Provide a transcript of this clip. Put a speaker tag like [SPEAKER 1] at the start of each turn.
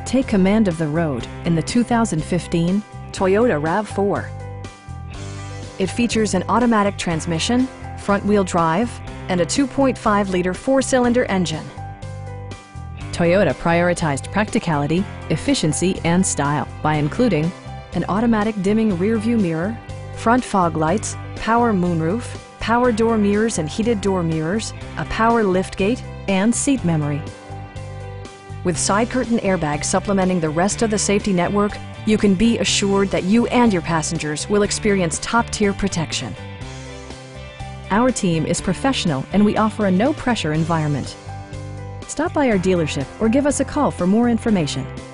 [SPEAKER 1] Take command of the road in the 2015 Toyota RAV4. It features an automatic transmission, front-wheel drive, and a 2.5-liter four-cylinder engine. Toyota prioritized practicality, efficiency, and style by including an automatic dimming rear-view mirror, front fog lights, power moonroof, power door mirrors and heated door mirrors, a power liftgate, and seat memory. With side curtain airbags supplementing the rest of the safety network, you can be assured that you and your passengers will experience top-tier protection. Our team is professional and we offer a no-pressure environment. Stop by our dealership or give us a call for more information.